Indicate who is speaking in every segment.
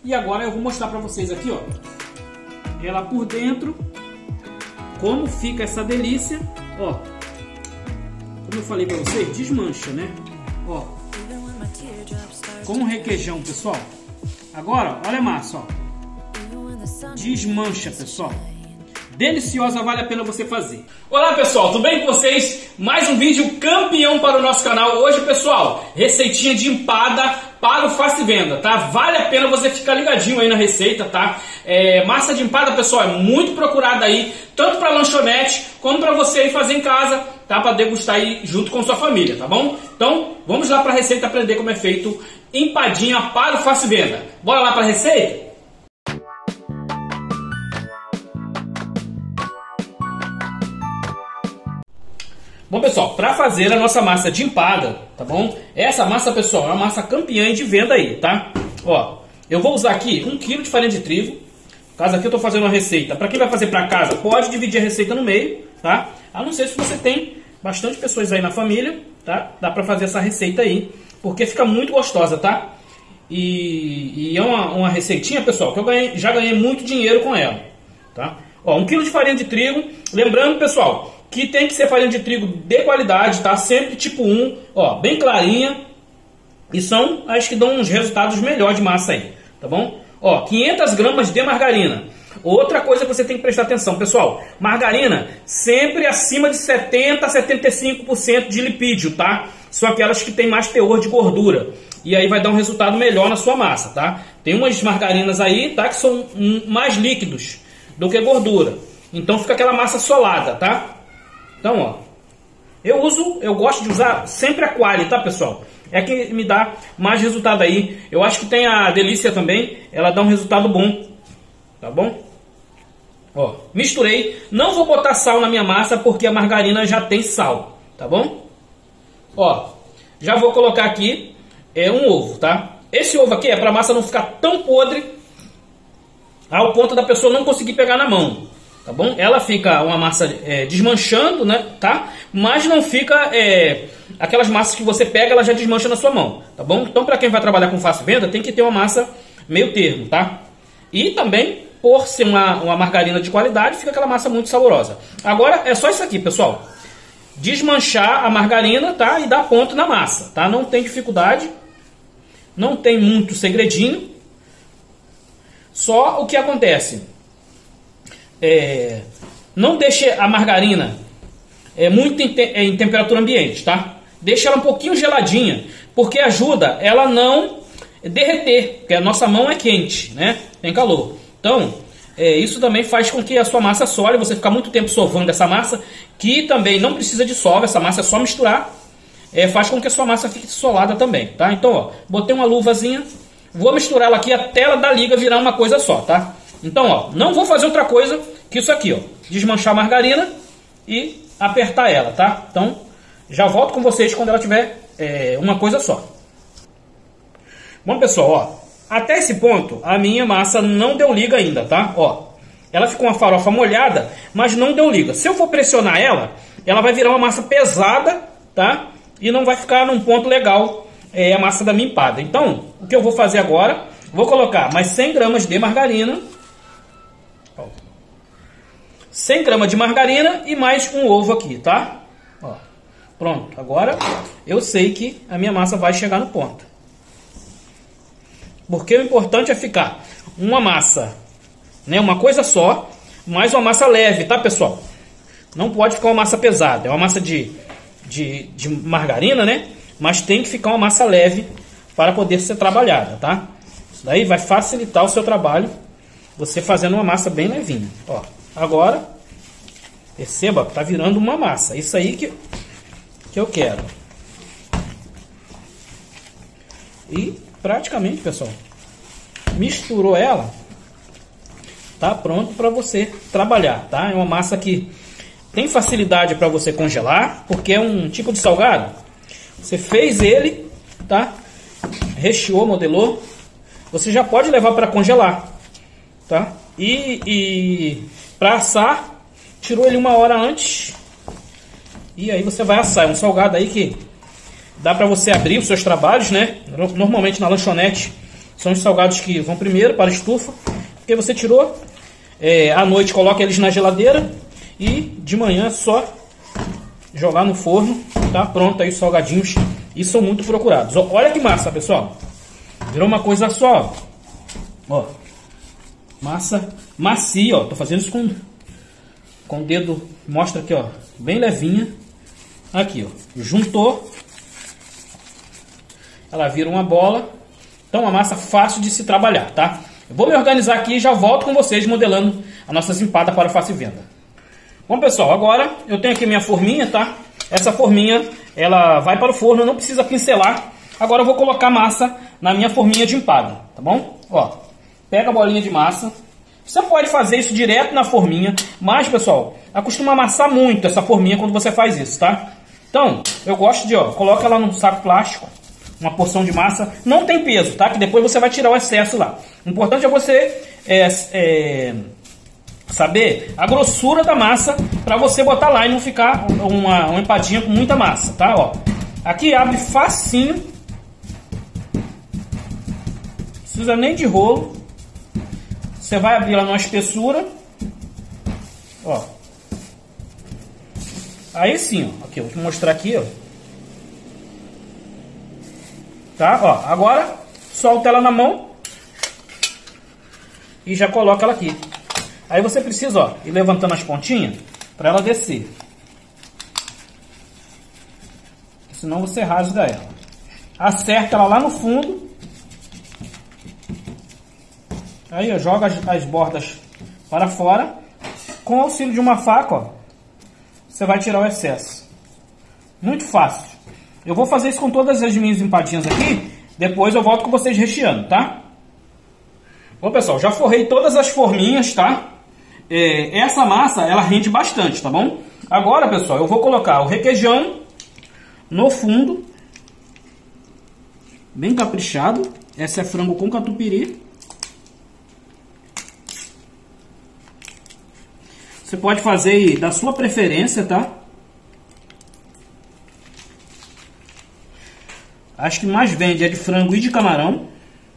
Speaker 1: E agora eu vou mostrar para vocês aqui, ó, ela por dentro, como fica essa delícia, ó. Como eu falei para vocês, desmancha, né? Ó, com um requeijão, pessoal. Agora, olha a massa, ó. Desmancha, pessoal. Deliciosa, vale a pena você fazer. Olá, pessoal, tudo bem com vocês? Mais um vídeo campeão para o nosso canal. Hoje, pessoal, receitinha de empada para o Faça e Venda, tá? Vale a pena você ficar ligadinho aí na receita, tá? Massa de empada, pessoal, é muito procurada aí, tanto para lanchonete, como para você ir fazer em casa, tá? Para degustar aí junto com sua família, tá bom? Então, vamos lá para a receita aprender como é feito empadinha para o Faça e Venda. Bora lá para a receita? Bom, pessoal, para fazer a nossa massa de empada, tá bom? Essa massa, pessoal, é uma massa campeã de venda aí, tá? Ó, eu vou usar aqui 1 kg de farinha de trigo. No caso aqui eu tô fazendo uma receita. Para quem vai fazer para casa, pode dividir a receita no meio, tá? A não ser se você tem bastante pessoas aí na família, tá? Dá para fazer essa receita aí, porque fica muito gostosa, tá? E é uma receitinha, pessoal, que eu já ganhei muito dinheiro com ela, tá? Ó, 1 kg de farinha de trigo. Lembrando, pessoal, que tem que ser farinha de trigo de qualidade, tá? Sempre tipo 1, ó, bem clarinha. E são as que dão uns resultados melhores de massa aí, tá bom? Ó, 500 gramas de margarina. Outra coisa que você tem que prestar atenção, pessoal. Margarina sempre acima de 70 a 75% de lipídio, tá? São aquelas que tem mais teor de gordura. E aí vai dar um resultado melhor na sua massa, tá? Tem umas margarinas aí, tá? Que são mais líquidos do que gordura. Então fica aquela massa solada, tá? Então, ó, eu gosto de usar sempre a Qualy, tá, pessoal? É que me dá mais resultado aí. Eu acho que tem a Delícia também, ela dá um resultado bom, tá bom? Ó, misturei. Não vou botar sal na minha massa porque a margarina já tem sal, tá bom? Ó, já vou colocar aqui um ovo, tá? Esse ovo aqui é para a massa não ficar tão podre ao ponto da pessoa não conseguir pegar na mão. Tá bom? Ela fica uma massa desmanchando, né? Tá? Mas não fica aquelas massas que você pega, ela já desmancha na sua mão. Tá bom? Então, para quem vai trabalhar com Faça e Venda, tem que ter uma massa meio termo, tá? E também, por ser uma margarina de qualidade, fica aquela massa muito saborosa. Agora, é só isso aqui, pessoal. Desmanchar a margarina, tá? E dar ponto na massa, tá? Não tem dificuldade. Não tem muito segredinho. Só o que acontece... não deixe a margarina muito em temperatura ambiente, tá? Deixa ela um pouquinho geladinha, porque ajuda ela não derreter, porque a nossa mão é quente, né? Tem calor. Então, isso também faz com que a sua massa sole, você ficar muito tempo sovando essa massa, que também não precisa de sova, essa massa é só misturar, faz com que a sua massa fique solada também, tá? Então, ó, botei uma luvazinha, vou misturar ela aqui até ela da liga virar uma coisa só, tá? Então, ó, não vou fazer outra coisa que isso aqui, ó. Desmanchar a margarina e apertar ela, tá? Então, já volto com vocês quando ela tiver uma coisa só. Bom, pessoal, ó. Até esse ponto, a minha massa não deu liga ainda, tá? Ó, ela ficou uma farofa molhada, mas não deu liga. Se eu for pressionar ela, ela vai virar uma massa pesada, tá? E não vai ficar num ponto legal a massa da minha empada. Então, o que eu vou fazer agora? Vou colocar mais 100 gramas de margarina. 100 gramas de margarina e mais um ovo aqui, tá? Ó, pronto, agora eu sei que a minha massa vai chegar no ponto. Porque o importante é ficar uma massa, né, uma coisa só, mas uma massa leve, tá, pessoal? Não pode ficar uma massa pesada, é uma massa de margarina, né? Mas tem que ficar uma massa leve para poder ser trabalhada, tá? Isso daí vai facilitar o seu trabalho, você fazendo uma massa bem levinha, ó. Agora, perceba, tá virando uma massa. Isso aí que eu quero. E praticamente, pessoal, misturou ela, tá pronto para você trabalhar, tá? É uma massa que tem facilidade para você congelar, porque é um tipo de salgado. Você fez ele, tá? Recheou, modelou. Você já pode levar para congelar, tá? E para assar, tirou ele 1 hora antes. E aí você vai assar. É um salgado aí que dá para você abrir os seus trabalhos, né? Normalmente na lanchonete São os salgados que vão primeiro para a estufa, porque você tirou, à noite coloca eles na geladeira e de manhã é só jogar no forno, tá pronto aí os salgadinhos e são muito procurados. Olha que massa, pessoal, virou uma coisa só, ó, massa macia, ó, tô fazendo isso com o dedo, mostra aqui, ó, bem levinha, aqui, ó, juntou, ela vira uma bola. Então, uma massa fácil de se trabalhar, tá? Eu vou me organizar aqui e já volto com vocês modelando as nossas empadas para fácil venda. Bom, pessoal, agora eu tenho aqui minha forminha, tá? Essa forminha, ela vai para o forno, não precisa pincelar. Agora eu vou colocar a massa na minha forminha de empada, tá bom? Ó, pega a bolinha de massa. Você pode fazer isso direto na forminha, mas, pessoal, acostuma amassar muito essa forminha quando você faz isso, tá? Então, eu gosto de, ó, coloca ela num saco plástico. Uma porção de massa, não tem peso, tá? Que depois você vai tirar o excesso lá. O importante é você saber a grossura da massa para você botar lá e não ficar uma empadinha com muita massa, tá? Ó, aqui abre facinho, não precisa nem de rolo. Você vai abrir ela numa espessura, ó. Aí sim, ó. Aqui, eu vou te mostrar aqui, ó. Tá? Ó, agora solta ela na mão e já coloca ela aqui. Aí você precisa, ó, ir levantando as pontinhas para ela descer. Senão você rasga ela. Acerta ela lá no fundo. Aí, ó, joga as bordas para fora. Com o auxílio de uma faca, ó, você vai tirar o excesso. Muito fácil. Eu vou fazer isso com todas as minhas empadinhas aqui. Depois eu volto com vocês recheando, tá? Bom, pessoal, já forrei todas as forminhas, tá? Essa massa, ela rende bastante, tá bom? Agora, pessoal, eu vou colocar o requeijão no fundo. Bem caprichado. Essa é frango com catupiry. Você pode fazer da sua preferência, tá? Acho que mais vende é de frango e de camarão.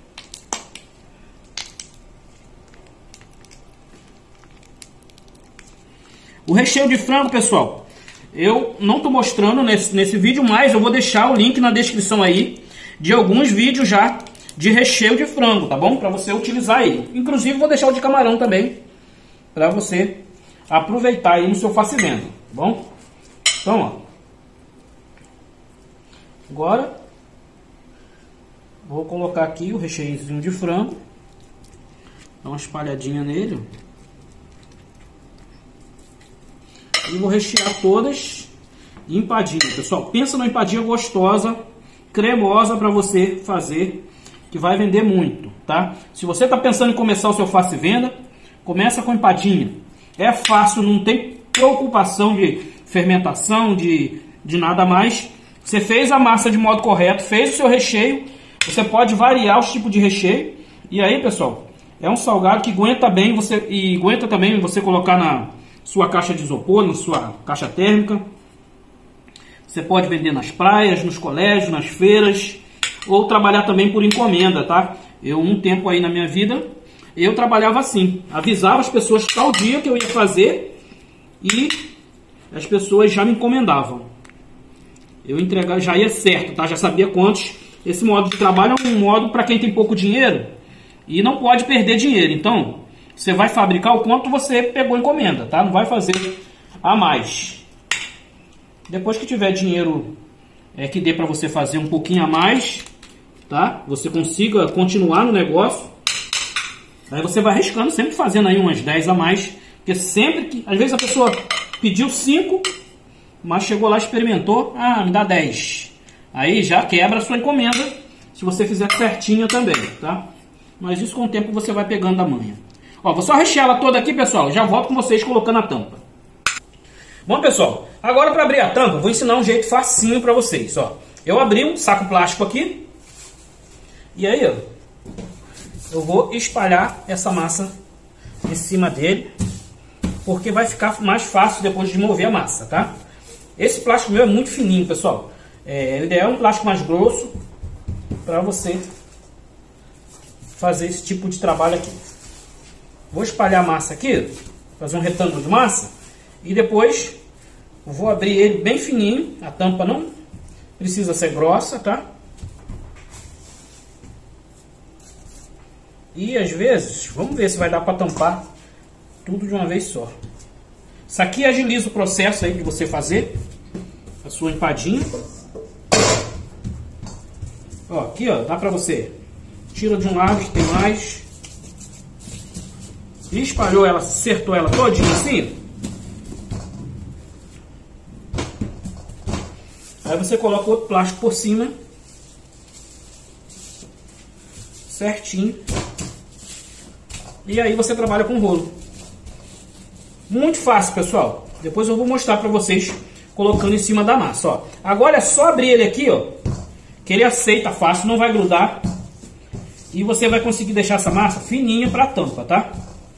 Speaker 1: O recheio de frango, pessoal, eu não estou mostrando nesse vídeo, mas eu vou deixar o link na descrição aí de alguns vídeos já de recheio de frango, tá bom? Para você utilizar aí. Inclusive vou deixar o de camarão também, para você aproveitar aí no seu fácil venda, tá bom? Então, ó. Agora vou colocar aqui o recheiozinho de frango. Dá uma espalhadinha nele. E vou rechear todas em empadinha. Pessoal, pensa numa empadinha gostosa, cremosa para você fazer, que vai vender muito, tá? Se você está pensando em começar o seu fácil venda, começa com empadinha. É fácil, não tem preocupação de fermentação, de nada mais. Você fez a massa de modo correto, fez o seu recheio. Você pode variar os tipos de recheio. E aí, pessoal, é um salgado que aguenta bem aguenta também você colocar na sua caixa de isopor, na sua caixa térmica. Você pode vender nas praias, nos colégios, nas feiras, ou trabalhar também por encomenda, tá? Eu, um tempo aí na minha vida, eu trabalhava assim. Avisava as pessoas tal dia que eu ia fazer e as pessoas já me encomendavam. Eu entregava, já ia certo, tá? Já sabia quantos. Esse modo de trabalho é um modo para quem tem pouco dinheiro e não pode perder dinheiro. Então, você vai fabricar o quanto você pegou encomenda, tá? Não vai fazer a mais. Depois que tiver dinheiro que dê para você fazer um pouquinho a mais, tá? Você consiga continuar no negócio. Aí você vai arriscando, sempre fazendo aí umas 10 a mais. Porque sempre que... Às vezes a pessoa pediu 5, mas chegou lá, experimentou. Ah, me dá 10. Aí já quebra a sua encomenda, se você fizer certinho também, tá? Mas isso com o tempo você vai pegando a manha. Ó, vou só rechear ela toda aqui, pessoal. Já volto com vocês colocando a tampa. Bom, pessoal, agora para abrir a tampa, vou ensinar um jeito facinho para vocês, ó. Eu abri um saco plástico aqui. E aí, ó, eu vou espalhar essa massa em cima dele, porque vai ficar mais fácil depois de mover a massa, tá? Esse plástico meu é muito fininho, pessoal. O ideal é um plástico mais grosso para você fazer esse tipo de trabalho aqui. Vou espalhar a massa aqui, fazer um retângulo de massa, e depois vou abrir ele bem fininho. A tampa não precisa ser grossa, tá? E às vezes, vamos ver se vai dar para tampar tudo de uma vez só. Isso aqui agiliza o processo aí de você fazer a sua empadinha. Ó, aqui ó, dá pra você tira de um lado que tem mais. E espalhou ela, acertou ela todinha assim. Aí você coloca outro plástico por cima. Certinho. E aí você trabalha com rolo. Muito fácil, pessoal. Depois eu vou mostrar pra vocês colocando em cima da massa, ó. Agora é só abrir ele aqui, ó. Que ele aceita fácil, não vai grudar. E você vai conseguir deixar essa massa fininha pra tampa, tá?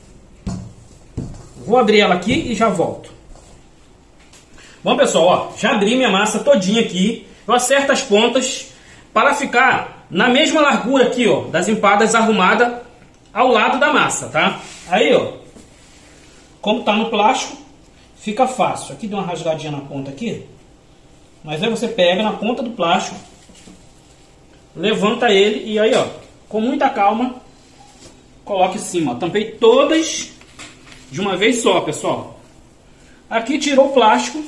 Speaker 1: Vou abrir ela aqui e já volto. Bom, pessoal, ó, já abri minha massa todinha aqui. Eu acerto as pontas para ficar na mesma largura aqui, ó, das empadas arrumada ao lado da massa, tá? Aí, ó, como tá no plástico, fica fácil. Aqui deu uma rasgadinha na ponta aqui, mas aí você pega na ponta do plástico, levanta ele e aí, ó, com muita calma, coloca em cima. Ó, tampei todas de uma vez só, pessoal. Aqui tirou o plástico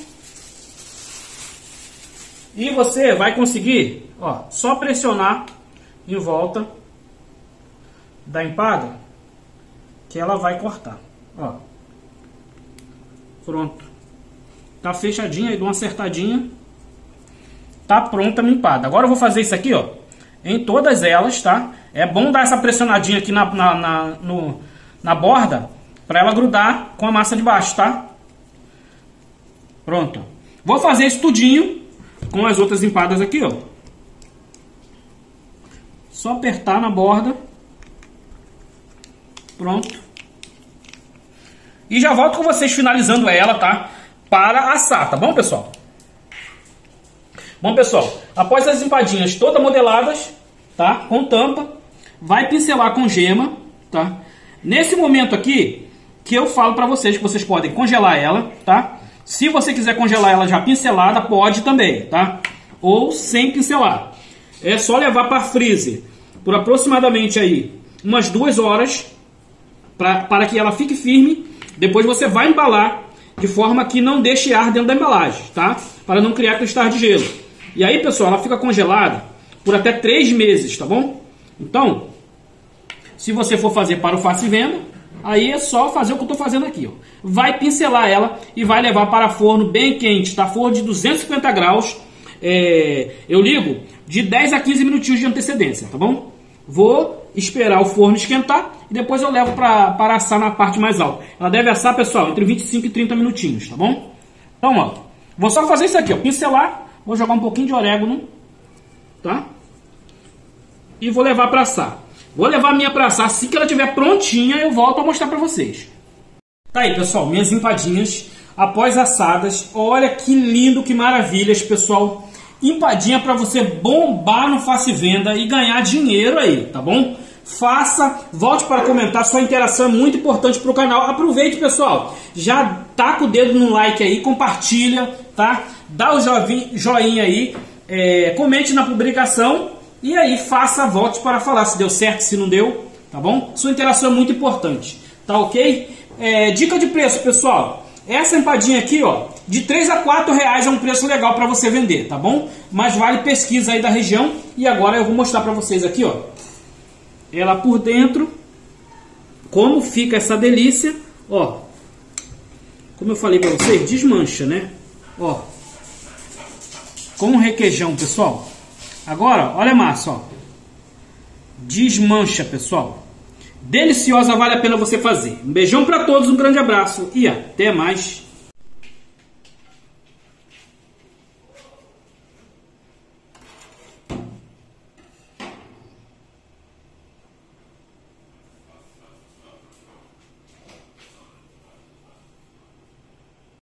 Speaker 1: e você vai conseguir, ó, só pressionar em volta da empada que ela vai cortar, ó. Pronto. Tá fechadinha, aí dou uma acertadinha. Tá pronta a minha empada. Agora eu vou fazer isso aqui, ó, em todas elas, tá? É bom dar essa pressionadinha aqui na borda para ela grudar com a massa de baixo, tá? Pronto. Vou fazer isso tudinho com as outras empadas aqui, ó. Só apertar na borda. Pronto. E já volto com vocês finalizando ela, tá? Para assar, tá bom, pessoal? Bom, pessoal, após as empadinhas todas modeladas, tá? Com tampa, vai pincelar com gema, tá? Nesse momento aqui, que eu falo pra vocês que vocês podem congelar ela, tá? Se você quiser congelar ela já pincelada, pode também, tá? Ou sem pincelar. É só levar para freezer por aproximadamente aí umas 2 horas para que ela fique firme. Depois você vai embalar de forma que não deixe ar dentro da embalagem, tá? Para não criar cristal de gelo. E aí, pessoal, ela fica congelada por até 3 meses, tá bom? Então, se você for fazer para o Faça e Venda, aí é só fazer o que eu estou fazendo aqui, ó. Vai pincelar ela e vai levar para forno bem quente, tá? Forno de 250 graus. Eu ligo de 10 a 15 minutinhos de antecedência, tá bom? Vou esperar o forno esquentar e depois eu levo para assar na parte mais alta. Ela deve assar, pessoal, entre 25 e 30 minutinhos, tá bom? Então, ó, vou só fazer isso aqui, ó, pincelar, vou jogar um pouquinho de orégano, tá? E vou levar para assar. Vou levar a minha para assar, assim que ela estiver prontinha eu volto a mostrar para vocês. Tá aí, pessoal, minhas empadinhas após assadas. Olha que lindo, que maravilhas, pessoal. Empadinha para você bombar no Faça e Venda e ganhar dinheiro aí, tá bom? Faça, volte para comentar, sua interação é muito importante para o canal. Aproveite, pessoal, já taca o dedo no like aí, compartilha, tá? Dá o joinha aí, comente na publicação e aí faça, volte para falar se deu certo, se não deu, tá bom? Sua interação é muito importante, tá ok? Dica de preço, pessoal. Essa empadinha aqui, ó, de 3 a 4 reais é um preço legal para você vender, tá bom? Mas vale pesquisa aí da região. E agora eu vou mostrar para vocês aqui, ó, ela por dentro, como fica essa delícia, ó. Como eu falei para vocês, desmancha, né? Ó, com um requeijão, pessoal. Agora, olha a massa, ó. Desmancha, pessoal. Deliciosa, vale a pena você fazer. Um beijão para todos, um grande abraço e até mais.